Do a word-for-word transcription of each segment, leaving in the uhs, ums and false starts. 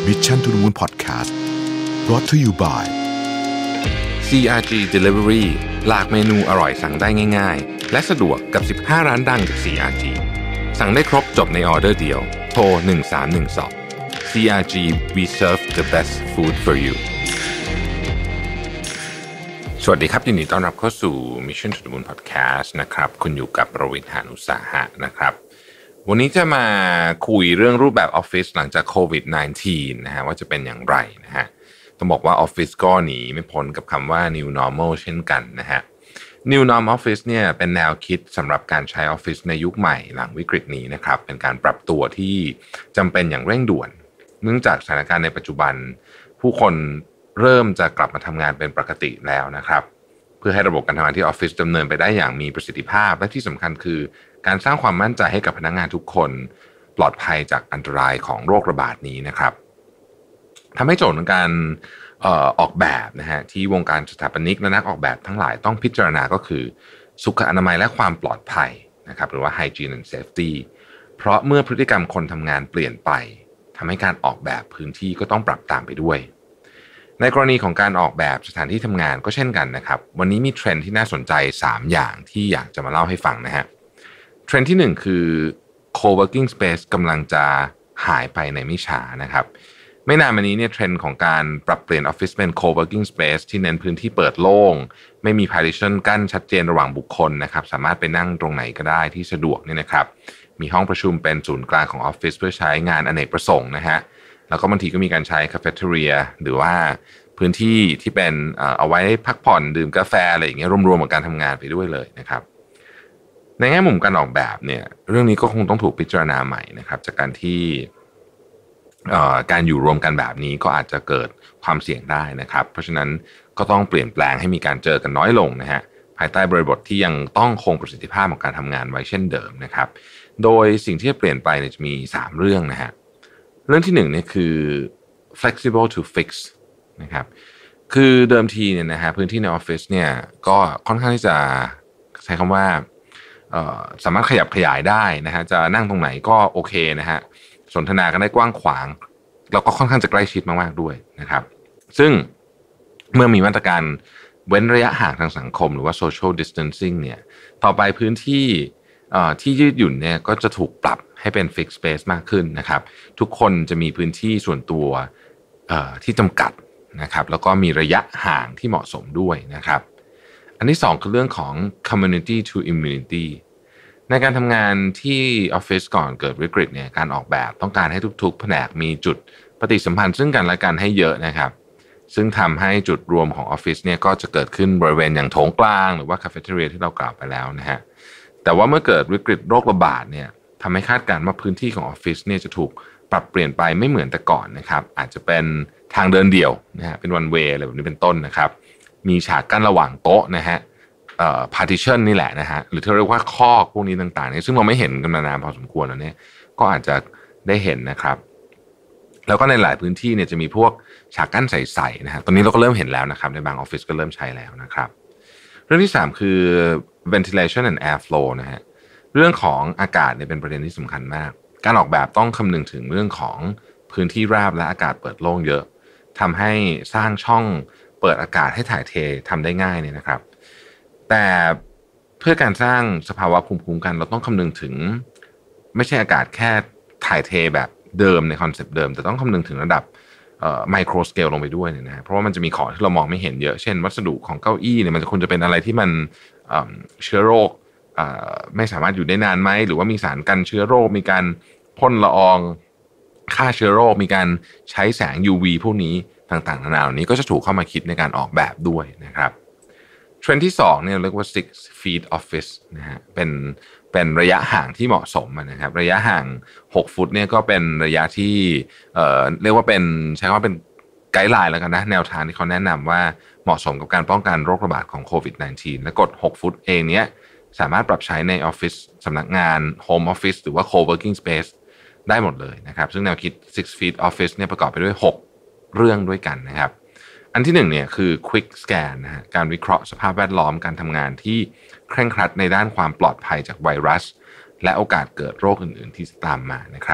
Mission to the Moon Podcast brought to you by ซี อาร์ จี Delivery หลากเมนูอร่อยสั่งได้ง่ายๆและสะดวกกับสิบห้าร้านดังจาก ซี อาร์ จี สั่งได้ครบจบในออเดอร์เดียวโทรหนึ่งสามหนึ่งสอง ซี อาร์ จี We serve the best food for you สวัสดีครับยินดีต้อนรับเข้าสู่ Mission to the Moon Podcast นะครับคุณอยู่กับประวิทย์ หาญอุตสาหะนะครับวันนี้จะมาคุยเรื่องรูปแบบออฟฟิศหลังจากโควิด สิบเก้า นะฮะว่าจะเป็นอย่างไรนะฮะต้องบอกว่าออฟฟิศก็หนีไม่พ้นกับคำว่า New Normal เช่นกันนะฮะ New Normal Office เนี่ยเป็นแนวคิดสำหรับการใช้ออฟฟิศในยุคใหม่หลังวิกฤตนี้นะครับเป็นการปรับตัวที่จำเป็นอย่างเร่งด่วนเนื่องจากสถานการณ์ในปัจจุบันผู้คนเริ่มจะกลับมาทำงานเป็นปกติแล้วนะครับเพื่อให้ระบบการทำงานที่ออฟฟิศดำเนินไปได้อย่างมีประสิทธิภาพและที่สำคัญคือการสร้างความมั่นใจให้กับพนักงานทุกคนปลอดภัยจากอันตรายของโรคระบาดนี้นะครับทำให้โจทย์ของการเอ่อออกแบบนะฮะที่วงการสถาปนิกและนักออกแบบทั้งหลายต้องพิจารณาก็คือสุขอนามัยและความปลอดภัยนะครับหรือว่า hygiene and safety เพราะเมื่อพฤติกรรมคนทำงานเปลี่ยนไปทำให้การออกแบบพื้นที่ก็ต้องปรับตามไปด้วยในกรณีของการออกแบบสถานที่ทำงานก็เช่นกันนะครับวันนี้มีเทรนด์ที่น่าสนใจสามอย่างที่อยากจะมาเล่าให้ฟังนะฮะเทรนด์ที่หนึ่งคือ co-working space กำลังจะหายไปในไม่ช้านะครับไม่นานมานี้เนี่ยเทรนด์ของการปรับเปลี่ยนออฟฟิศเป็น co-working space ที่เน้นพื้นที่เปิดโล่งไม่มี partition กั้นชัดเจนระหว่างบุคคลนะครับสามารถไปนั่งตรงไหนก็ได้ที่สะดวกเนี่ยนะครับมีห้องประชุมเป็นศูนย์กลางของออฟฟิศเพื่อใช้งานอเนกประสงค์นะฮะแล้วก็บางทีก็มีการใช้คาเฟ่เทเรียหรือว่าพื้นที่ที่เป็นเอาไว้พักผ่อนดื่มกาแฟอะไรอย่างเงี้ยรวมๆกับการทำงานไปด้วยเลยนะครับในแง่มุมการออกแบบเนี่ยเรื่องนี้ก็คงต้องถูกพิจารณาใหม่นะครับจากการที่การอยู่รวมกันแบบนี้ก็อาจจะเกิดความเสี่ยงได้นะครับเพราะฉะนั้นก็ต้องเปลี่ยนแปลงให้มีการเจอกันน้อยลงนะฮะภายใต้บริบทที่ยังต้องคงประสิทธิภาพของการทำงานไว้เช่นเดิมนะครับโดยสิ่งที่จะเปลี่ยนไปเนี่ยจะมีสามเรื่องนะฮะเรื่องที่หนึ่งเนี่ยคือ flexible to fix นะครับคือเดิมทีเนี่ยนะฮะพื้นที่ในออฟฟิศเนี่ยก็ค่อนข้างที่จะใช้คำว่าสามารถขยับขยายได้นะฮะจะนั่งตรงไหนก็โอเคนะฮะสนทนากันได้กว้างขวางแล้วก็ค่อนข้างจะใกล้ชิดมากๆด้วยนะครับซึ่งเมื่อมีมาตรการเว้นระยะห่างทางสังคมหรือว่า social distancing เนี่ยต่อไปพื้นที่ที่ยืดหยุ่นเนี่ยก็จะถูกปรับให้เป็น fixed space มากขึ้นนะครับทุกคนจะมีพื้นที่ส่วนตัวที่จำกัดนะครับแล้วก็มีระยะห่างที่เหมาะสมด้วยนะครับอันที่สองคือเรื่องของ community to immunity ในการทำงานที่ออฟฟิศก่อนเกิดวิกฤตเนี่ยการออกแบบต้องการให้ทุกๆแผนกมีจุดปฏิสัมพันธ์ซึ่งกันและกันให้เยอะนะครับซึ่งทำให้จุดรวมของออฟฟิศเนี่ยก็จะเกิดขึ้นบริเวณอย่างโถงกลางหรือว่าคาเฟ่เทเรียที่เรากล่าวไปแล้วนะฮะแต่ว่าเมื่อเกิดวิกฤตโรคระบาดเนี่ยทำให้คาดการณ์ว่าพื้นที่ของออฟฟิศเนี่ยจะถูกปรับเปลี่ยนไปไม่เหมือนแต่ก่อนนะครับอาจจะเป็นทางเดินเดี่ยวนะฮะเป็น one way อะไรแบบนี้เป็นต้นนะครับมีฉากกั้นระหว่างโต๊ะนะฮะเอ่อ partition นี่แหละนะฮะหรือที่เรียกว่าคอกพวกนี้ต่างๆเนี่ยซึ่งเราไม่เห็นกันมานานพอสมควรแล้วเนี่ยก็อาจจะได้เห็นนะครับแล้วก็ในหลายพื้นที่เนี่ยจะมีพวกฉากกั้นใสๆนะฮะตอนนี้เราก็เริ่มเห็นแล้วนะครับในบางออฟฟิศก็เริ่มใช้แล้วนะครับเรื่องที่สามคือ ventilation and air flow นะฮะเรื่องของอากาศเนี่ยเป็นประเด็นที่สำคัญมากการออกแบบต้องคำนึงถึงเรื่องของพื้นที่ราบและอากาศเปิดโล่งเยอะทำให้สร้างช่องเปิดอากาศให้ถ่ายเททำได้ง่ายเนี่ยนะครับแต่เพื่อการสร้างสภาวะภูมิคุ้มกันเราต้องคำนึงถึงไม่ใช่อากาศแค่ถ่ายเทแบบเดิมในคอนเซปต์เดิมแต่ต้องคำนึงถึงระดับไมโครสเกลลงไปด้วยเนี่ยนะเพราะว่ามันจะมีของที่เรามองไม่เห็นเยอะเช่นวัสดุของเก้าอี้เนี่ยมันจะควรจะเป็นอะไรที่มันเชื้อโรคไม่สามารถอยู่ได้นานไหมหรือว่ามีสารกันเชื้อโรคมีการพ่นละอองฆ่าเชื้อโรคมีการใช้แสง ยู วี พวกนี้ต่างๆนานาเหล่านี้ก็จะถูกเข้ามาคิดในการออกแบบด้วยนะครับเทรนด์ที่สองเนี่ยเรียกว่า six feet office นะฮะเป็นเป็นระยะห่างที่เหมาะสมนะครับระยะห่างหกฟุตเนี่ยก็เป็นระยะที่เอ่อเรียกว่าเป็นใช้คำว่าเป็นไกด์ไลน์แล้วกันนะแนวทางที่เขาแนะนำว่าเหมาะสมกับการป้องกันโรคระบาดของโควิด สิบเก้า และกฎหกฟุตเองเนี้ยสามารถปรับใช้ในออฟฟิศสำนักงานโฮมออฟฟิศหรือว่า co-working space ได้หมดเลยนะครับซึ่งแนวคิด six feet office เนี่ยประกอบไปด้วยหกเรื่องด้วยกันนะครับอันที่หนึ่งเนี่ยคือ quick scan นะฮะการวิเคราะห์สภาพแวดล้อมการทำงานที่เคร่งครัดในด้านความปลอดภัยจากไวรัสและโอกาสเกิดโรคอื่นๆที่ตามมานะครับ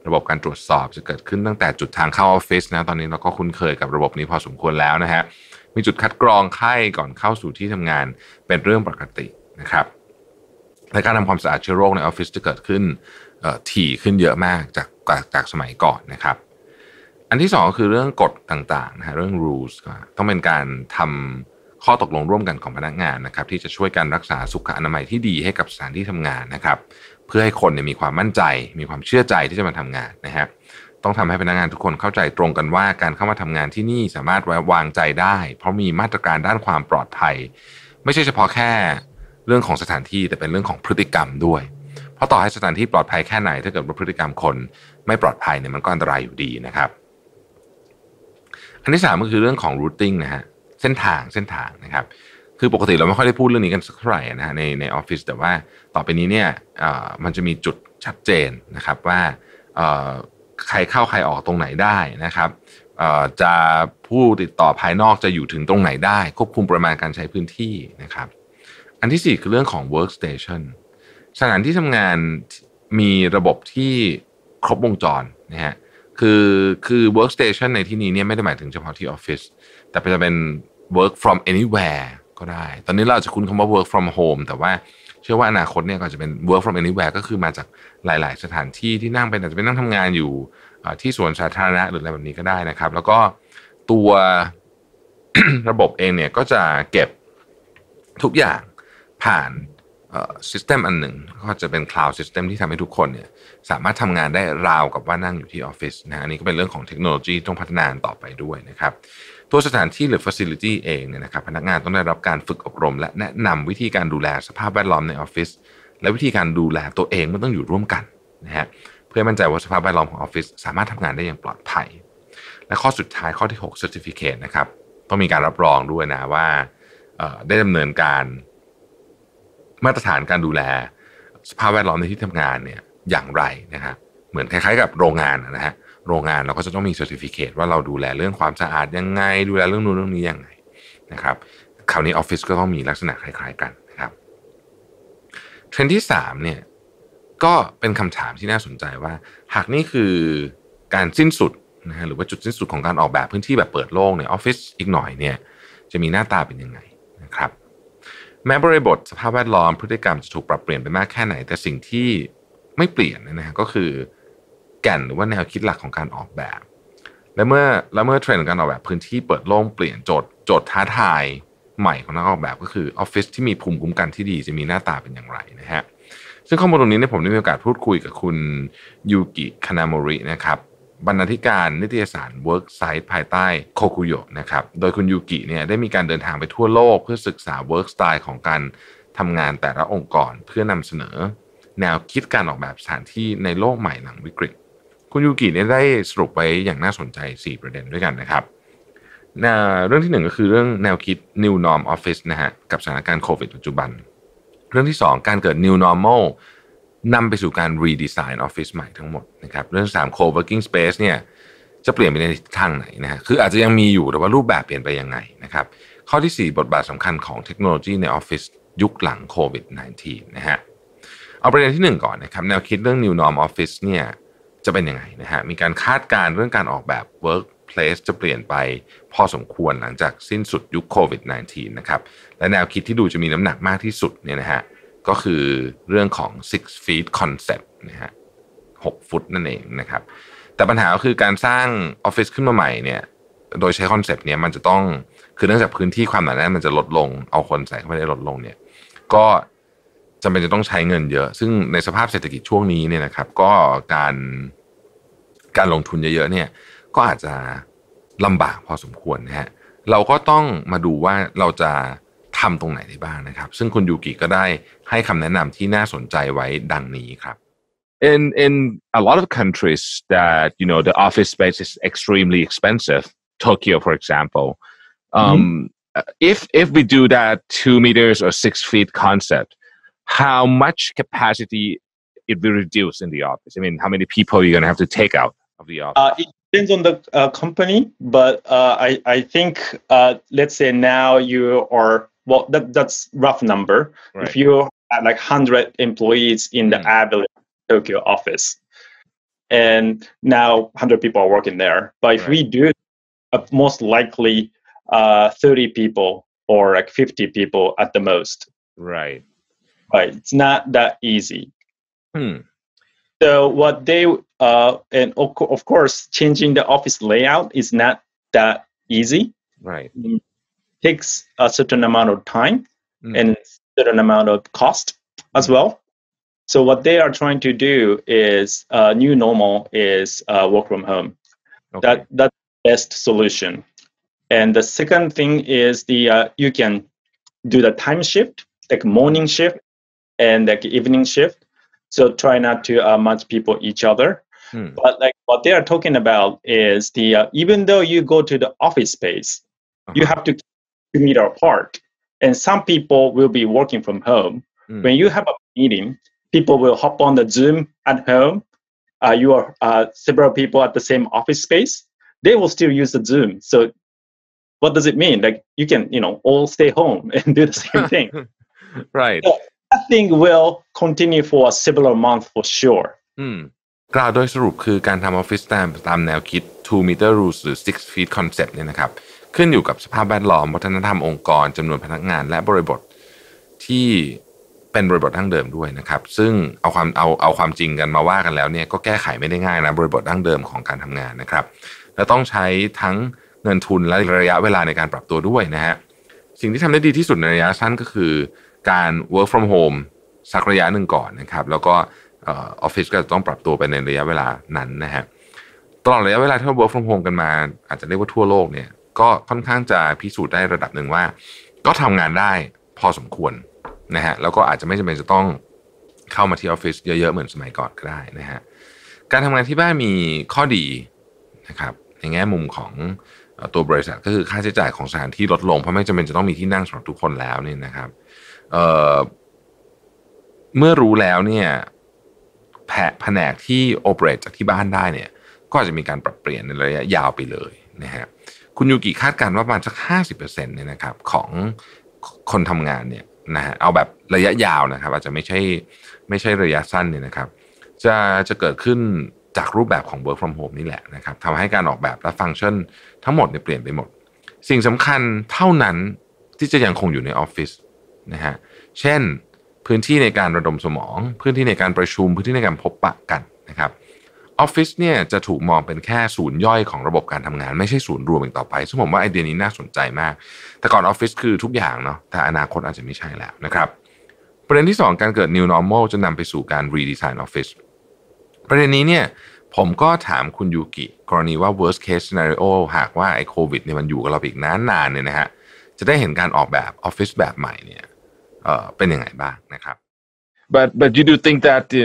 ระบบการตรวจสอบจะเกิดขึ้นตั้งแต่จุดทางเข้าออฟฟิศนะตอนนี้เราก็คุ้นเคยกับระบบนี้พอสมควรแล้วนะฮะมีจุดคัดกรองไข้ก่อนเข้าสู่ที่ทำงานเป็นเรื่องปกตินะครับและการทำความสะอาดเชื้อโรคในออฟฟิศจะเกิดขึ้นถี่ขึ้นเยอะมากจากจากสมัยก่อนนะครับอันที่สองก็คือเรื่องกฎต่างๆนะฮะเรื่อง rules ต้องเป็นการทำข้อตกลงร่วมกันของพนักงานนะครับที่จะช่วยการรักษาสุขอนามัยที่ดีให้กับสถานที่ทำงานนะครับเพื่อให้คนเนี่ยมีความมั่นใจมีความเชื่อใจที่จะมาทำงานนะฮะต้องทำให้พนักงานทุกคนเข้าใจตรงกันว่าการเข้ามาทำงานที่นี่สามารถไว้วางใจได้เพราะมีมาตรการด้านความปลอดภัยไม่ใช่เฉพาะแค่เรื่องของสถานที่แต่เป็นเรื่องของพฤติกรรมด้วยเพราะต่อให้สถานที่ปลอดภัยแค่ไหนถ้าเกิดว่าพฤติกรรมคนไม่ปลอดภัยเนี่ยมันก็อันตรายอยู่ดีนะครับอันที่สามก็คือเรื่องของ routing นะฮะเส้นทางเส้นทางนะครับคือปกติเราไม่ค่อยได้พูดเรื่องนี้กันสักเท่าไหร่นะฮะในในออฟฟิศแต่ว่าต่อไปนี้เนี่ยมันจะมีจุดชัดเจนนะครับว่าใครเข้าใครออกตรงไหนได้นะครับจะผู้ติดต่อภายนอกจะอยู่ถึงตรงไหนได้ควบคุมปริมาณการใช้พื้นที่นะครับอันที่สี่คือเรื่องของ workstation สถานที่ทำงานมีระบบที่ครบวงจรนะฮะคือคือ workstation ในที่นี้เนี่ยไม่ได้หมายถึงเฉพาะที่ออฟฟิศแต่จะเป็น work from anywhere ก็ได้ตอนนี้เราจะคุ้นคำว่า work from home แต่ว่าเชื่อว่าอนาคตเนี่ยก็จะเป็น work from anywhere ก็คือมาจากหลายๆสถานที่ที่นั่งเป็นอาจจะเป็นนั่งทำงานอยู่ที่สวนสาธารณะหรืออะไรแบบนี้ก็ได้นะครับแล้วก็ตัว ระบบเองเนี่ยก็จะเก็บทุกอย่างผ่านซิสเต็มอันหนึ่งก็จะเป็น cloud system ที่ทำให้ทุกคนเนี่ยสามารถทำงานได้ราวกับว่านั่งอยู่ที่ออฟฟิศนะอันนี้ก็เป็นเรื่องของเทคโนโลยีต้องพัฒนาต่อไปด้วยนะครับตัวสถานที่หรือ facility เองเนี่ยนะครับพนักงานต้องได้รับการฝึกอบรมและแนะนำวิธีการดูแลสภาพแวดล้อมในออฟฟิศและวิธีการดูแลตัวเองมันต้องอยู่ร่วมกันนะฮะเพื่อมั่นใจว่าสภาพแวดล้อมของออฟฟิศสามารถทำงานได้อย่างปลอดภัยและข้อสุดท้ายข้อที่หก certificate นะครับต้องมีการรับรองด้วยนะว่าได้ดำเนินการมาตรฐานการดูแลสภาพแวดล้อมในที่ทำงานเนี่ยอย่างไรนะครับเหมือนคล้ายๆกับโรงงานนะฮะโรงงานเราก็จะต้องมี certificate ว่าเราดูแลเรื่องความสะอาดยังไงดูแลเรื่องนู้นเรื่องนี้ยังไงนะครับคราวนี้ออฟฟิศก็ต้องมีลักษณะคล้ายๆกันนะครับเทรนด์ที่สามเนี่ยก็เป็นคำถามที่น่าสนใจว่าหากนี่คือการสิ้นสุดนะฮะหรือว่าจุดสิ้นสุดของการออกแบบพื้นที่แบบเปิดโล่งในออฟฟิศอีกหน่อยเนี่ยจะมีหน้าตาเป็นยังไงนะครับแม้บริบทสภาพแวดล้อมพฤติกรรมจะถูกปรับเปลี่ยนไปมากแค่ไหนแต่สิ่งที่ไม่เปลี่ยนนะฮะก็คือแก่นหรือว่าแนวคิดหลักของการออกแบบและเมื่อและเมื่อเทรนด์การออกแบบพื้นที่เปิดโล่งเปลี่ยนโจทย์โจทย์ท้าทายใหม่ของนักออกแบบก็คือออฟฟิศที่มีภูมิคุ้มกันที่ดีจะมีหน้าตาเป็นอย่างไรนะฮะซึ่งข้อมูลตรงนี้เนี่ยผมได้มีโอกาสพูดคุยกับคุณยูกิคานาโมรินะครับบรรณาธิการนิตยสาร Worksite ภายใต้โคคุโยะนะครับโดยคุณยูกิเนี่ยได้มีการเดินทางไปทั่วโลกเพื่อศึกษา Work Style ของการทำงานแต่ละองค์กรเพื่อนำเสนอแนวคิดการออกแบบสถานที่ในโลกใหม่หลังวิกฤตคุณยูกิเนี่ยได้สรุปไว้อย่างน่าสนใจสี่ประเด็นด้วยกันนะครับเรื่องที่หนึ่งก็คือเรื่องแนวคิด New Norm Office นะฮะกับสถานการณ์โควิดปัจจุบันเรื่องที่สองการเกิด New Normal นำไปสู่การ redesign office ใหม่ทั้งหมดนะครับเรื่องสาม co-working space เนี่ยจะเปลี่ยนไปในทางไหนนะฮะคืออาจจะยังมีอยู่แต่ว่ารูปแบบเปลี่ยนไปยังไงนะครับข้อที่สี่บทบาทสำคัญของเทคโนโลยีในออฟฟิศยุคหลังโควิด สิบเก้า นะฮะเอาประเด็นที่หนึ่งก่อนนะครับแนวคิดเรื่อง New Norm Office เนี่ยจะเป็นยังไงนะฮะมีการคาดการณ์เรื่องการออกแบบ workplace จะเปลี่ยนไปพอสมควรหลังจากสิ้นสุดยุคโควิด สิบเก้า นะครับและแนวคิดที่ดูจะมีน้ำหนักมากที่สุดเนี่ยนะฮะก็คือเรื่องของ six feet concept นะฮะหกฟุตนั่นเองนะครับแต่ปัญหาก็คือการสร้างออฟฟิศขึ้นมาใหม่เนี่ยโดยใช้คอนเซปต์เนี้ยมันจะต้องคือเนื่องจากพื้นที่ความหนาแน่นมันจะลดลงเอาคนใส่เข้าไปได้ลดลงเนี่ยก็จำเป็นจะต้องใช้เงินเยอะซึ่งในสภาพเศรษฐกิจช่วงนี้เนี่ยนะครับก็การการลงทุนเยอะๆเนี่ยก็อาจจะลำบากพอสมควรนะฮะเราก็ต้องมาดูว่าเราจะทำตรงไหนได้บ้างนะครับซึ่งคุณยูกิก็ได้ให้คำแนะนำที่น่าสนใจไว้ดังนี้ครับ In in a lot of countries that you know the office space is extremely expensive, Tokyo for example, um, mm-hmm. if if we do that two meters or six feet concept, how much capacity it will reduce in the office? I mean, how many people are you going to have to take out of the office? Uh, it depends on the uh, company, but uh, I I think uh, let's say now you are well that that's rough number. Right. If you have like one hundred employees in the mm. Abilene Tokyo office, and now one hundred people are working there. But if Right. we do, uh, most likely uh, thirty people or like fifty people at the most. Right. Right? It's not that easy. Hmm. So what they uh, and of, co- of course, changing the office layout is not that easy. Right. It takes a certain amount of time Mm. and certain amount of cost as Mm. well. So what they are trying to do is uh, new normal is uh, work from home. Okay. That that's the best solution. And the second thing is the uh, you can do the time shift, like morning shift and like evening shift. So try not to uh, match people each other. Hmm. But like what they are talking about is the uh, even though you go to the office space, you Uh-huh. have to keep two meter apart. And some people will be working from home. Mm. When you have a meeting, people will hop on the Zoom at home. Uh, you are uh, several people at the same office space. They will still use the Zoom. So what does it mean? Like you can, you know, all stay home and do the same thing. Right. So that thing will continue for several months for sure. อืมกล่าวโดยสรุปคือการทำออฟฟิศตามตามแนวคิด two meter rules หรือ six feet concept เนี่ยนะครับขึ้นอยู่กับสภาพแวดล้อมวัฒนธรรมองค์กรจำนวนพนักงานและบริบทที่เป็นบริบทดั้งเดิมด้วยนะครับซึ่งเอาความเอาเอาความจริงกันมาว่ากันแล้วเนี่ยก็แก้ไขไม่ได้ง่ายนะบริบทดั้งเดิมของการทำงานนะครับและต้องใช้ทั้งเงินทุนและระยะเวลาในการปรับตัวด้วยนะฮะสิ่งที่ทำได้ดีที่สุดในระยะสั้นก็คือการ work from home สักระยะหนึ่งก่อนนะครับแล้วก็ออฟฟิศก็จะต้องปรับตัวไปในระยะเวลานั้นนะฮะตลอดระยะเวลาที่เรา work from home กันมาอาจจะเรียกว่าทั่วโลกเนี่ยก็ค่อนข้างจะพิสูจน์ได้ระดับหนึ่งว่าก็ทำงานได้พอสมควรนะฮะแล้วก็อาจจะไม่จำเป็นจะต้องเข้ามาที่ออฟฟิศเยอะๆเหมือนสมัยก่อนก็ได้นะฮะการทำงานที่บ้านมีข้อดีนะครับในแง่มุมของตัวบริษัทก็คือค่าใช้จ่ายของสถานที่ลดลงเพราะไม่จำเป็นจะต้องมีที่นั่งสำหรับทุกคนแล้วนี่นะครับเอ่อเมื่อรู้แล้วเนี่ยแผนกที่โอเปเรตจากที่บ้านได้เนี่ยก็อาจจะมีการปรับเปลี่ยนในระยะยาวไปเลยนะฮะคุณยูกิคาดการณ์ว่าประมาณสัก ห้าสิบเปอร์เซ็นต์ เนี่ยนะครับของคนทำงานเนี่ยนะฮะเอาแบบระยะยาวนะครับอาจจะไม่ใช่ไม่ใช่ระยะสั้นเนี่ยนะครับจะจะเกิดขึ้นจากรูปแบบของ work from home นี่แหละนะครับทำให้การออกแบบและฟังก์ชันทั้งหมดเนี่ยเปลี่ยนไปหมดสิ่งสำคัญเท่านั้นที่จะยังคงอยู่ในออฟฟิศนะฮะเช่นพื้นที่ในการระดมสมองพื้นที่ในการประชุมพื้นที่ในการพบปะกันนะครับออฟฟิศเนี่ยจะถูกมองเป็นแค่ศูนย์ย่อยของระบบการทำงานไม่ใช่ศูนย์รวมอีกต่อไปซึ่งผมว่าไอเดียนี้น่าสนใจมากแต่ก่อนออฟฟิศคือทุกอย่างเนาะแต่อนาคตอาจจะไม่ใช่แล้วนะครับประเด็นที่สองการเกิด new normal จะนำไปสู่การ redesign office ประเด็นนี้เนี่ยผมก็ถามคุณยูกิกรณีว่า worst case scenario หากว่าไอ้โควิดเนี่ยมันอยู่กับเราอีกนานๆเนี่ยนะฮะจะได้เห็นการออกแบบออฟฟิศแบบใหม่เนี่ยเอ่อเป็นยังไงบ้างนะครับ But but you do think that the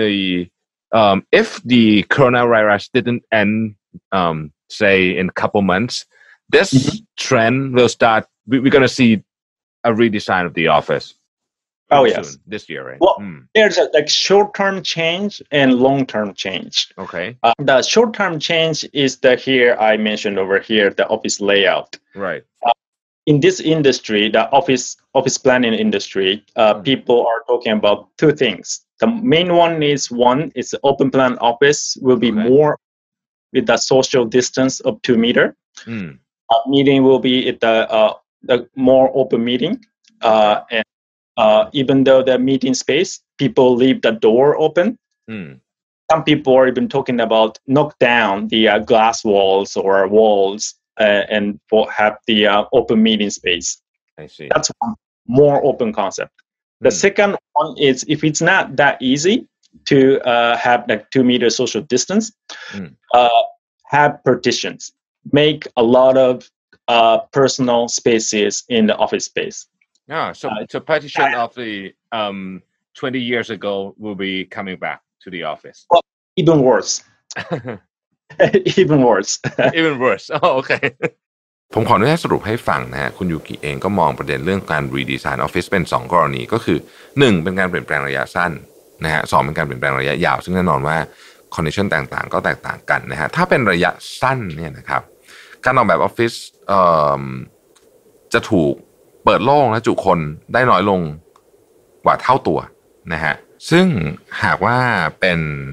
um, if the coronavirus didn't end, um, say in a couple months, this Mhm. trend will start. We, we're going to see a redesign of the office. Oh, soon, yes. this year, right? Well, Mm. there's a like short-term change and long-term change. Okay, Uh, the short-term change is the here I mentioned over here, the office layout. right. In this industry, the office office planning industry, uh, Mm. people are talking about two things. The main one is one is the open plan office will be Okay. more with the social distance of two meter. Mm. Uh, meeting will be at the uh, the more open meeting, uh, and uh, even though the meeting space, people leave the door open. Mm. Some people are even talking about knock down the uh, glass walls or walls uh, and for have the uh, open meeting space. I see. That's one more open concept. The Mm. second one is if it's not that easy to uh, have like two meter social distance, Mm. uh, have partitions. Make a lot of uh, personal spaces in the office space. Yeah, so Uh, so partition of the um twenty years ago will be coming back to the office. Even worse. Even worse. Even worse. Oh, okay. ผมขออนุญาตสรุปให้ฟังนะฮะคุณยูกิเองก็มองประเด็นเรื่องการ redesign office เป็นสองกรณีก็คือหนึ่งเป็นการเปลี่ยนแปลงระยะสั้นนะฮะสองเป็นการเปลี่ยนแปลงระยะยาวซึ่งแน่นอนว่า condition ต่างๆก็แตกต่างกันนะฮะถ้าเป็นระยะสั้นเนี่ยนะครับการออกแบบออฟฟิศจะถูกเปิดโล่งและจุคนได้น้อยลงกว่าเท่าตัวนะฮะซึ่งหากว่าเป็น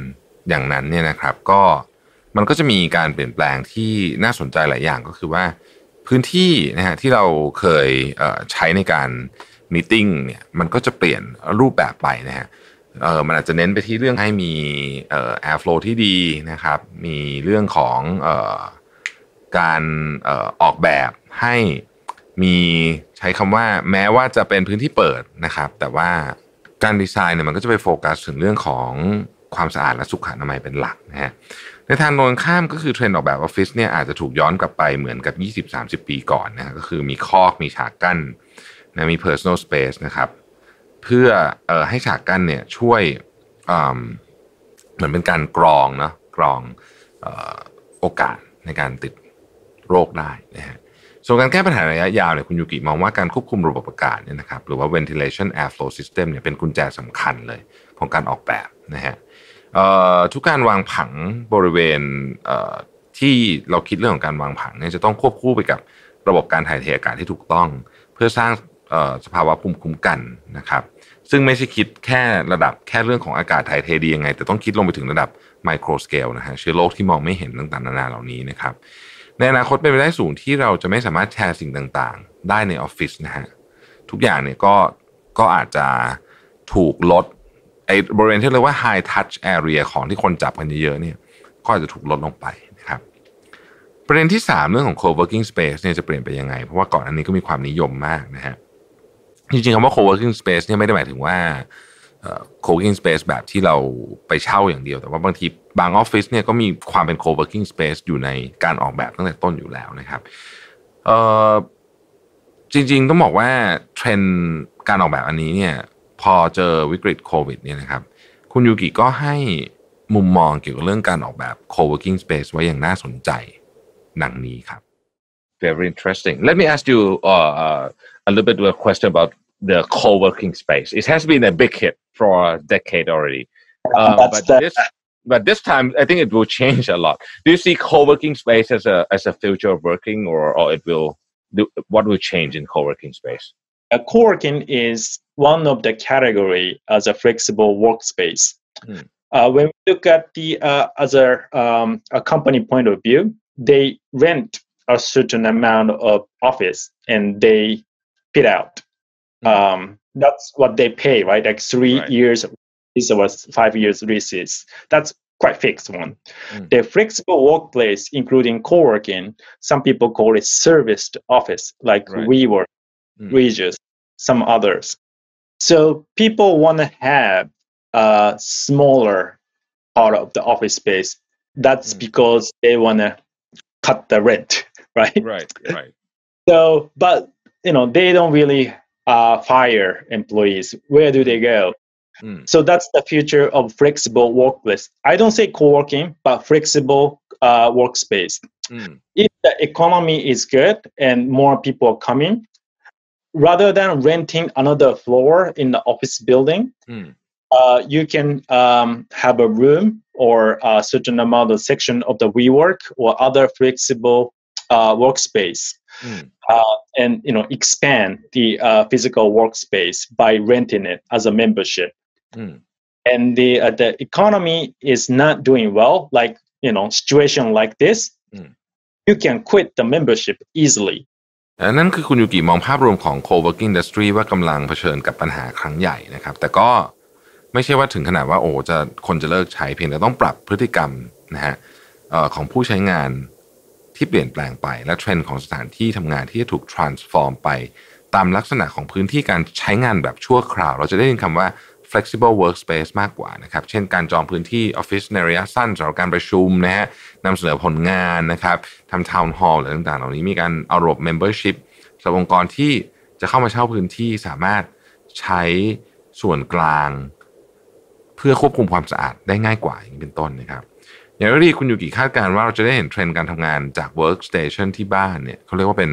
อย่างนั้นเนี่ยนะครับก็มันก็จะมีการเปลี่ยนแปลงที่น่าสนใจหลายอย่างก็คือว่าพื้นที่นะฮะที่เราเคยเอ่อใช้ในการมีตติ้งเนี่ยมันก็จะเปลี่ยนรูปแบบไปนะฮะเอ่อมันอาจจะเน้นไปที่เรื่องให้มีเอ่อ air flow ที่ดีนะครับมีเรื่องของเอ่อการเอ่อออกแบบให้มีใช้คำว่าแม้ว่าจะเป็นพื้นที่เปิดนะครับแต่ว่าการดีไซน์เนี่ยมันก็จะไปโฟกัสถึงเรื่องของความสะอาดและสุขอนามัยเป็นหลักนะฮะในทางตรงข้ามก็คือเทรนด์ออกแบบออฟฟิศเนี่ยอาจจะถูกย้อนกลับไปเหมือนกับ ยี่สิบถึงสามสิบ ปีก่อนนะก็คือมีคอกมีฉากกั้นนะมี personal space นะครับเพื่อเอ่อให้ฉากกั้นเนี่ยช่วยเหมือนเป็นการกรองเนาะกรองเอ่อโอกาสในการติดโรคได้นะฮะส่วนการแก้ปัญหาระยะยาวเนี่ยคุณยูกิมองว่าการควบคุมระบบอากาศเนี่ยนะครับหรือว่า ventilation air flow system เนี่ยเป็นกุญแจสำคัญเลยของการออกแบบนะฮะทุกการวางผังบริเวณที่เราคิดเรื่องของการวางผังเนี่ยจะต้องควบคู่ไปกับระบบการถ่ายเทอากาศที่ถูกต้องเพื่อสร้างสภาวะภูมิคุ้มกันนะครับซึ่งไม่ใช่คิดแค่ระดับแค่เรื่องของอากาศถ่ายเทดียังไงแต่ต้องคิดลงไปถึงระดับไมโครสเกลนะฮะเชื้อโรคที่มองไม่เห็นต่างๆนานาเหล่านี้นะครับในอนาคตเป็นไปได้สูงที่เราจะไม่สามารถแชร์สิ่งต่างๆได้ในออฟฟิศนะฮะทุกอย่างเนี่ยก็ก็อาจจะถูกลดไอ้บริเวณที่เรียกว่า high touch area ของที่คนจับกันเยอะๆเนี่ยก็อาจจะถูกลดลงไปนะครับประเด็นที่สามเรื่องของ co-working space เนี่ยจะเปลี่ยนไปยังไงเพราะว่าก่อนอันนี้ก็มีความนิยมมากนะฮะจริงๆคำว่า co-working space เนี่ยไม่ได้หมายถึงว่า co-working space แบบที่เราไปเช่าอย่างเดียวแต่ว่าบางทีบางออฟฟิศเนี่ยก็มีความเป็น co-working space อยู่ในการออกแบบตั้งแต่ต้นอยู่แล้วนะครับเอ่อจริงๆต้องบอกว่าเทรนด์การออกแบบอันนี้เนี่ยพอเจอวิกฤตโควิดเนี่ยนะครับคุณยูกิก็ให้มุมมองเกี่ยวกับเรื่องการออกแบบ co-working space ไว้อย่างน่าสนใจดังนี้ครับ Very interesting. Let me ask you uh, uh, a little bit of a question about the co-working space. It has been a big hit for a decade already. Uh, but the, this but this time I think it will change a lot. Do you see co-working space as a as a future of working or, or it will do, what will change in co-working space? A co-working is one of the category as a flexible workspace. Hmm. Uh, when we look at the uh, other um, a company point of view, they rent a certain amount of office and they fit out. Hmm. Um, that's what they pay, right? Like three right. years, this was five years leases. That's quite fixed one. Hmm. The flexible workplace, including co-working, some people call it serviced office, like right. WeWork, hmm. Regus, some others. So people want to have a smaller part of the office space. That's mm. because they want to cut the rent, right? Right, right. So, but, you know, they don't really uh, fire employees. Where do they go? Mm. So that's the future of flexible workplace. I don't say co-working, but flexible uh, workspace. Mm. If the economy is good and more people are coming, rather than renting another floor in the office building, mm. uh, you can um, have a room or a certain amount of section of the WeWork or other flexible uh, workspace, mm. uh, and you know expand the uh, physical workspace by renting it as a membership. Mm. And the uh, the economy is not doing well, like you know situation like this, mm. you can quit the membership easily. นั่นคือคุณยูกิมองภาพรวมของ co-working industry ว่ากำลังเผชิญกับปัญหาครั้งใหญ่นะครับแต่ก็ไม่ใช่ว่าถึงขนาดว่าโอ้จะคนจะเลิกใช้เพียงแต่ต้องปรับพฤติกรรมนะฮะเอ่อของผู้ใช้งานที่เปลี่ยนแปลงไปและเทรนด์ของสถานที่ทำงานที่จะถูก transform ไปตามลักษณะของพื้นที่การใช้งานแบบชั่วคราวเราจะได้ยินคำว่า flexible workspace มากกว่านะครับเช่นการจองพื้นที่ออฟฟิศในระยะสั้นสำหรับการประชุมนะฮะนำเสนอผลงานนะครับทำ town hall อะไรต่างๆเหล่านี้มีการเอาระบบ membership สำหรับองค์กรที่จะเข้ามาเช่าพื้นที่สามารถใช้ส่วนกลางเพื่อควบคุมความสะอาดได้ง่ายกว่าอย่างนี้เป็นต้นนะครับอย่างไรก็ดีคุณยูกิคาดการณ์ว่าเราจะได้เห็นเทรนด์การทำงานจาก workstation ที่บ้านเนี่ยเขาเรียกว่าเป็น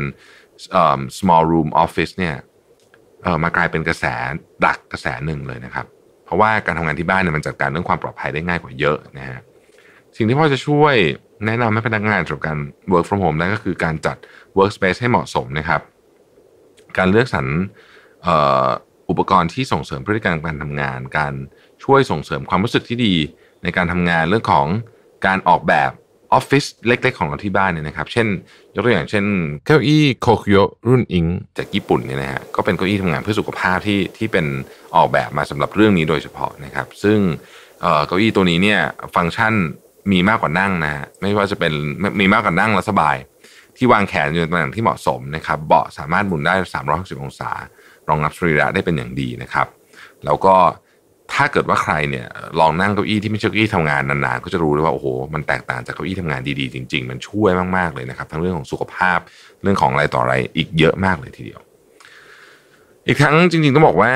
small room office เนี่ยเออมากลายเป็นกระแสดักกระแสหนึ่งเลยนะครับเพราะว่าการทำงานที่บ้านเนี่ยมันจัดการเรื่องความปลอดภัยได้ง่ายกว่าเยอะนะฮะสิ่งที่พ่อจะช่วยแนะนำให้พนักงานสำหรับการ work from home ได้ก็คือการจัด workspace ให้เหมาะสมนะครับการเลือกสรรเอ่ออุปกรณ์ที่ส่งเสริมพฤติกรรมการทำงานการช่วยส่งเสริมความรู้สึกที่ดีในการทำงานเรื่องของการออกแบบออฟฟิศเล็กๆของเราที่บ้านเนี่ยนะครับเช่นยกตัวอย่างเช่นเก้าอี้โคคิโยรุ่นอิงจากญี่ปุ่นเนี่ยนะฮะก็เป็นเก้าอี้ทำงานเพื่อสุขภาพที่ที่เป็นออกแบบมาสำหรับเรื่องนี้โดยเฉพาะนะครับซึ่งเอ่อเก้าอี้ตัวนี้เนี่ยฟังก์ชันมีมากกว่านั่งนะฮะไม่ว่าจะเป็นมีมากกว่านั่งแล้วสบายที่วางแขนอยู่ในตำแหน่งที่เหมาะสมนะครับเบาะสามารถหมุนได้สามร้อยหกสิบองศารองรับสรีระได้เป็นอย่างดีนะครับแล้วก็ถ้าเกิดว่าใครเนี่ยลองนั่งเก้าอี้ที่ไม่ใช่เก้าอี้ทำงานนานๆก็จะรู้เลยว่าโอ้โหมันแตกต่างจากเก้าอี้ทำงานดีๆจริงๆมันช่วยมากๆเลยนะครับทั้งเรื่องของสุขภาพเรื่องของอะไรต่ออะไรอีกเยอะมากเลยทีเดียวอีกทั้งจริงๆต้องบอกว่า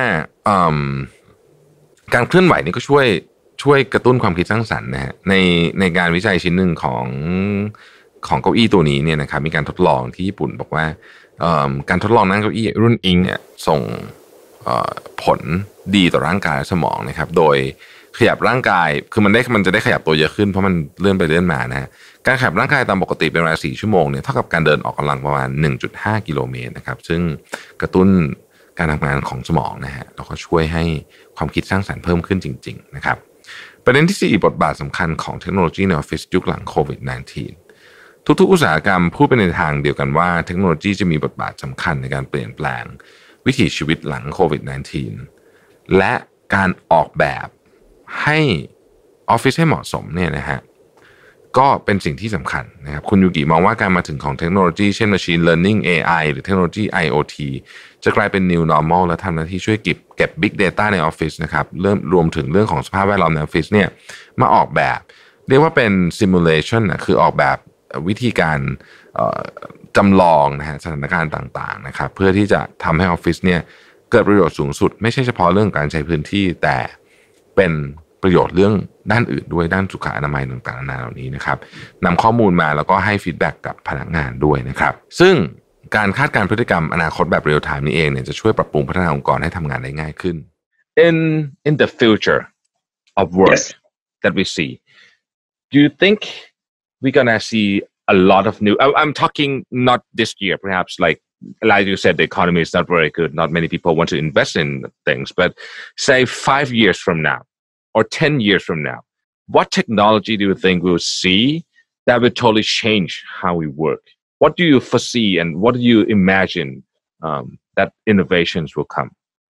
การเคลื่อนไหวนี่ก็ช่วยช่วยกระตุ้นความคิดสร้างสรรค์นะฮะในในงานวิจัยชิ้นหนึ่งของของเก้าอี้ตัวนี้เนี่ยนะครับมีการทดลองที่ญี่ปุ่นบอกว่าการทดลองนั่งเก้าอี้รุ่นอิงเนี่ยส่งผลดีต่อร่างกายและสมองนะครับโดยขยับร่างกายคือมันได้มันจะได้ขยับตัวเยอะขึ้นเพราะมันเลื่อนไปเลื่อนมานะฮะการขยับร่างกายตามปกติเป็นเวลาสี่ชั่วโมงเนี่ยเท่ากับการเดินออกกำลังประมาณ หนึ่งจุดห้า กิโลเมตรนะครับซึ่งกระตุ้นการทำงานของสมองนะฮะแล้วก็ช่วยให้ความคิดสร้างสรรค์เพิ่มขึ้นจริงๆนะครับประเด็นที่สี่บทบาทสำคัญของเทคโนโลยีในออฟฟิศยุคหลังโควิด สิบเก้า ทุกๆอุตสาหกรรมพูดไปในทางเดียวกันว่าเทคโนโลยีจะมีบทบาทสำคัญในการเปลี่ยนแปลงวิถีชีวิตหลังโควิด สิบเก้า และการออกแบบให้ออฟฟิศให้เหมาะสมเนี่ยนะฮะก็เป็นสิ่งที่สำคัญนะครับคุณยูกิมองว่าการมาถึงของเทคโนโลยีเช่น Machine Learning เอ ไอ หรือเทคโนโลยี ไอ โอ ที จะกลายเป็น New Normal และทำหน้าที่ช่วยเก็บเก็บ Big Data ในออฟฟิศนะครับเริ่มรวมถึงเรื่องของสภาพแวดล้อมในออฟฟิศเนี่ยมาออกแบบเรียกว่าเป็น Simulation นะคือออกแบบวิธีการจำลองนะฮะสถานการณ์ต่างๆนะครับเพื่อที่จะทำให้ออฟฟิศเนี่ยเกิดประโยชน์สูงสุดไม่ใช่เฉพาะเรื่องการใช้พื้นที่แต่เป็นประโยชน์เรื่องด้านอื่นด้วยด้านสุขอนามัยต่างๆนานาเหล่านี้นะครับนำข้อมูลมาแล้วก็ให้ฟีดแบ็กกับพนักงานด้วยนะครับซึ่งการคาดการณ์พฤติกรรมอนาคตแบบเรียลไทม์นี้เองเนี่ยจะช่วยปรับปรุงพัฒนาองค์กรให้ทำงานได้ง่ายขึ้น in in the future of work yes. that we see do you think we're gonna see a lot of new I'm talking not this year perhaps like like you said the economy is not very good not many people want to invest in things but say five years from now or ten years from now what technology do you think we'll see that will totally change how we work what do you foresee and what do you imagine um, that innovations will come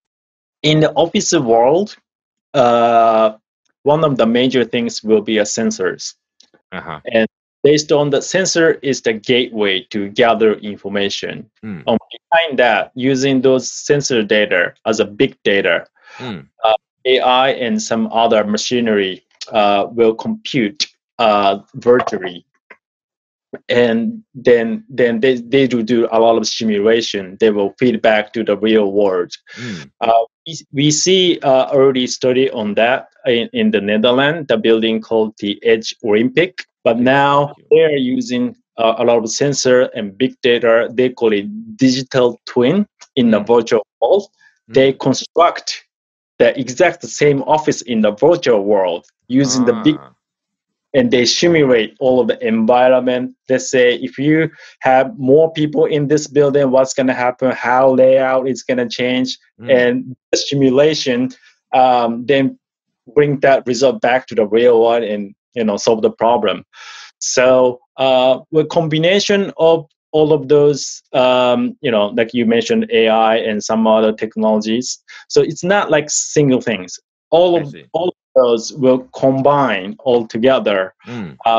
in the office world uh, one of the major things will be a sensors uh-huh. and based on the sensor is the gateway to gather information. Mm. Um, behind that, using those sensor data as a big data, mm. uh, A I and some other machinery uh, will compute uh, virtually. And then, then they, they do do a lot of simulation. They will feed back to the real world. Mm. Uh, we, we see uh, early study on that in, in the Netherlands, the building called the Edge Olympic. But now they're using uh, a lot of sensor and big data. They call it digital twin in the virtual world. Mm. They construct the exact same office in the virtual world using ah. the big, and they simulate all of the environment. Let's say if you have more people in this building, what's going to happen, how layout is going to change, mm. and the simulation um, then bring that result back to the real one and you know, solve the problem. So uh, with combination of all of those, um, you know, like you mentioned, A I and some other technologies. So it's not like single things. All of all of those will combine all together mm. uh,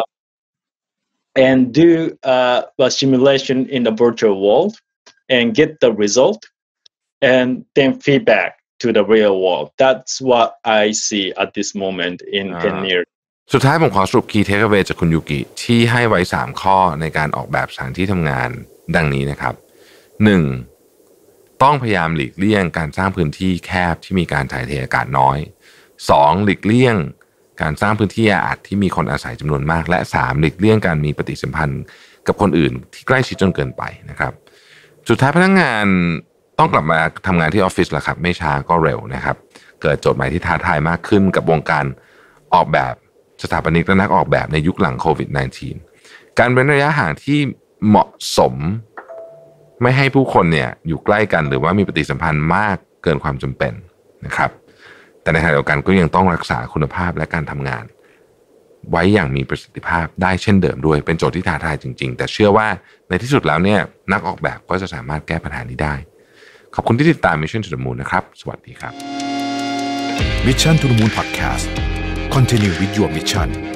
and do uh, a simulation in the virtual world and get the result and then feedback to the real world. That's what I see at this moment in uh. ten years. สุดท้ายผมขอสรุป Key Takeaway จากคุณยูกิที่ให้ไว้สามข้อในการออกแบบสถานที่ทำงานดังนี้นะครับ หนึ่ง ต้องพยายามหลีกเลี่ยงการสร้างพื้นที่แคบที่มีการถ่ายเทอากาศน้อย สอง หลีกเลี่ยงการสร้างพื้นที่แออัดที่มีคนอาศัยจำนวนมากและสามหลีกเลี่ยงการมีปฏิสัมพันธ์กับคนอื่นที่ใกล้ชิดจนเกินไปนะครับสุดท้ายพนักงานต้องกลับมาทำงานที่ออฟฟิศแหละครับไม่ช้าก็เร็วนะครับเกิดโจทย์ใหม่ที่ท้าทายมากขึ้นกับวงการออกแบบสถาปนิกและนักออกแบบในยุคหลังโควิด สิบเก้า การเว้นระยะห่างที่เหมาะสมไม่ให้ผู้คนเนี่ยอยู่ใกล้กันหรือว่ามีปฏิสัมพันธ์มากเกินความจำเป็นนะครับแต่ในขณะเดียวกันก็ยังต้องรักษาคุณภาพและการทำงานไว้อย่างมีประสิทธิภาพได้เช่นเดิมด้วยเป็นโจทย์ที่ท้าทายจริงๆแต่เชื่อว่าในที่สุดแล้วเนี่ยนักออกแบบก็จะสามารถแก้ปัญหานี้ได้ขอบคุณที่ติดตาม Mission to the Moon นะครับสวัสดีครับ Mission to the Moon Podcast Continue with your mission